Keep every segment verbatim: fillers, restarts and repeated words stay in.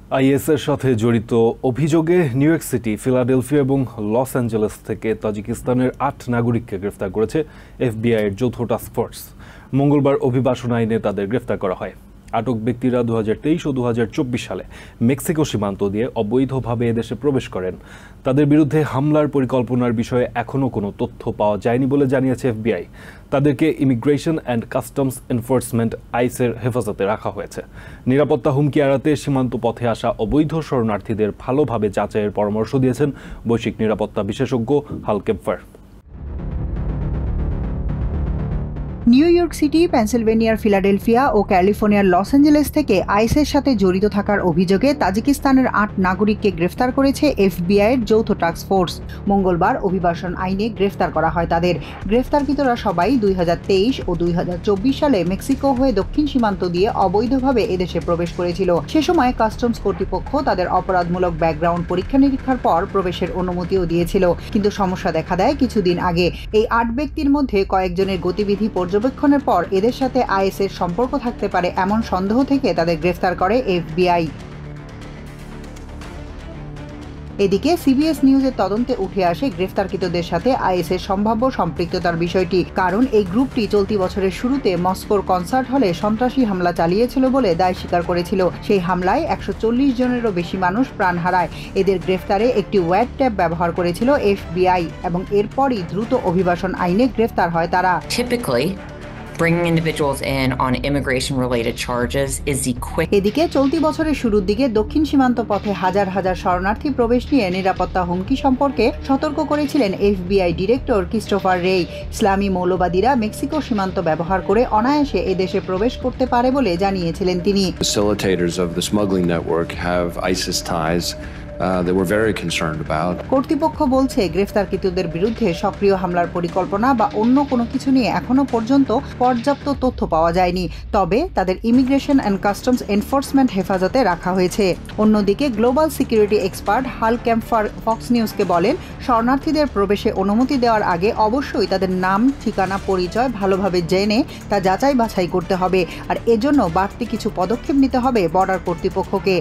আইএসের সাথে জড়িত অভিযোগে নিউ ইয়র্ক সিটি, ফিলাডেলফিয়া এবং লস অ্যাঞ্জেলেস থেকে তাজিকিস্তানের আট নাগরিককে গ্রেফতার করেছে এফবিআইয়ের যৌথ টাস্কফোর্স। মঙ্গলবার অভিবাসন আইনে তাদের গ্রেফতার করা হয়। আটক ব্যক্তিরা দু হাজার তেইশ ও দু হাজার চব্বিশ সালে মেক্সিকো সীমান্ত দিয়ে অবৈধভাবে এদেশে প্রবেশ করেন। তাদের বিরুদ্ধে হামলার পরিকল্পনার বিষয়ে এখনও কোনো তথ্য পাওয়া যায়নি বলে জানিয়েছে এফবিআই। তাদেরকে ইমিগ্রেশন অ্যান্ড কাস্টমস এনফোর্সমেন্ট আইসের হেফাজতে রাখা হয়েছে। নিরাপত্তা হুমকি এড়াতে সীমান্ত পথে আসা অবৈধ শরণার্থীদের ভালোভাবে যাচাইয়ের পরামর্শ দিয়েছেন বৈশ্বিক নিরাপত্তা বিশেষজ্ঞ Hal Kemper. New York City, পেনসিলভেনিয়ার ফিলাডেলফিয়া ও ক্যালিফোর্নিয়ার লস অ্যাঞ্জেলেস থেকে আইএসের সাথে জড়িত থাকার অভিযোগে তাজিকিস্তানের আট নাগরিককে গ্রেফতার করেছে এফবিআইয়ের যৌথ টাস্কফোর্স। মঙ্গলবার অভিবাসন আইনে গ্রেফতার করা হয় তাদের। গ্রেফতারকৃতরা সবাই দুই হাজার তেইশ ও দুই হাজার চব্বিশ সালে মেক্সিকো হয়ে দক্ষিণ সীমান্ত দিয়ে অবৈধভাবে এদেশে প্রবেশ করেছিল। সে সময় কাস্টমস কর্তৃপক্ষ তাদের অপরাধমূলক ব্যাকগ্রাউন্ড পরীক্ষা নিরীক্ষার পর প্রবেশের অনুমতিও দিয়েছিল। কিন্তু সমস্যা দেখা দেয় কিছুদিন আগে। এই আট ব্যক্তির মধ্যে কয়েকজনের গতিবিধি পর্যবেক্ষণের পর এদের সাথে আইএসের সম্পর্ক থাকতে পারে এমন সন্দেহ থেকে তাদের গ্রেফতার করে এফবিআই। এদিকে সিবিএস নিউজের তদন্তে উঠে আসে গ্রেফতারকৃতদের সাথে আইএসের সম্ভাব্য সম্পৃক্ততার বিষয়টি। কারণ এই গ্রুপটি চলতি বছরের শুরুতে মস্কোর কনসার্ট হলে সন্ত্রাসী হামলা চালিয়েছিল বলে দায় স্বীকার করেছিল। সেই হামলায় একশো চল্লিশ জনেরও বেশি মানুষ প্রাণ হারায়। এদের গ্রেফতারে একটি ওয়্যাট ট্যাব ব্যবহার করেছিল এফবিআই এবং এরপরই দ্রুত অভিবাসন আইনে গ্রেফতার হয় তারা। Bringing individuals in on immigration-related charges is the quick. এদিকে চলতি বছরের শুরুর দিকে দক্ষিণ সীমান্ত পথে হাজার হাজার শরণার্থী প্রবেশ নিয়ে নিরাপত্তা হুমকি সম্পর্কে সতর্ক করেছিলেন এফবিআই ডিরেক্টর ক্রিস্টোফার রে। ইসলামী মৌলবাদীরা মেক্সিকো সীমান্ত ব্যবহার করে অনায়াসে এদেশে প্রবেশ করতে পারে বলে জানিয়েছিলেন তিনি। Facilitators of the smuggling network have ISIS ties. Uh, they were very concerned about. কর্তৃপক্ষ বলছে গ্রেফতারকৃতদের বিরুদ্ধে সক্রিয় হামলার পরিকল্পনা বা অন্য কোনো কিছু নিয়ে এখনো পর্যন্ত পর্যাপ্ত তথ্য পাওয়া যায়নি। তবে তাদের ইমিগ্রেশন অ্যান্ড কাস্টমস এনফোর্সমেন্ট হেফাজতে রাখা হয়েছে। অন্যদিকে গ্লোবাল সিকিউরিটি এক্সপার্ট হাল কেম্পার ফক্স নিউজকে বলেন, শরণার্থীদের প্রবেশে অনুমতি দেওয়ার আগে অবশ্যই তাদের নাম, ঠিকানা, পরিচয় ভালোভাবে জেনে তা যাচাই বাছাই করতে হবে। আর এজন্য বাড়তি কিছু পদক্ষেপ নিতে হবে বর্ডার কর্তৃপক্ষকে।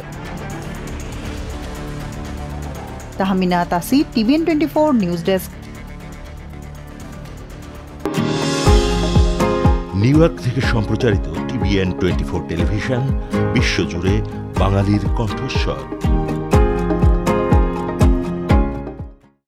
Tahmina Tasi, TVN twenty four news desk. New York থেকে সম্প্রচারিত টিভিএন টোয়েন্টি ফোর টেলিভিশন বিশ্বজুড়ে বাঙালির কণ্ঠস্বর।